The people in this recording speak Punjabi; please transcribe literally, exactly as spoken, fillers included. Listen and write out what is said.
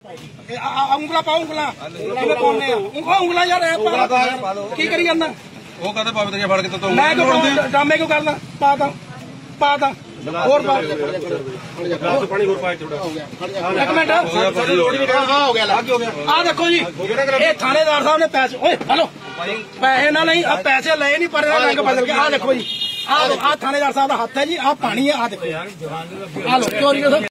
ਉਂਗਲਾ ਪਾਓ ਉਂਗਲਾ ਕਿਵੇਂ ਪਾਉਣੇ ਆ ਉਂਗਲਾ ਉਂਗਲਾ ਯਾਰ ਕੀ ਕਰੀ ਜਾਂਦਾ ਉਹ ਕਹਿੰਦਾ ਪਾਵੇ ਤੇਰੀਆਂ ਫੜ ਕੇ ਤੂੰ ਮੈਂ ਕਿਉਂ ਡਰਾਮੇ ਕਿਉਂ ਕਰਦਾ ਪਾ ਤਾਂ ਪਾ ਤਾਂ ਹੋਰ ਪਾ ਪਾਣੀ ਹੋਰ ਪਾ ਥੋੜਾ ਇੱਕ ਮਿੰਟ ਹੋ ਗਿਆ ਲੱਗ ਹੋ ਗਿਆ ਆ ਦੇਖੋ ਜੀ ਇਹ ਥਾਣੇਦਾਰ ਸਾਹਿਬ ਨੇ ਪੈਸੇ ਓਏ ਹਲੋ ਪੈਸੇ ਨਾਲ ਨਹੀਂ ਆ ਪੈਸੇ ਲਏ ਨਹੀਂ ਪਰ ਇਹਦਾ ਰੰਗ ਬਦਲ ਗਿਆ ਆ ਦੇਖੋ ਜੀ ਆ ਆ ਥਾਣੇਦਾਰ ਸਾਹਿਬ ਦਾ ਹੱਥ ਹੈ ਜੀ ਆ ਪਾਣੀ ਹੈ ਆ ਦੇਖੋ ਆ ਲੋ ਚੋਰੀ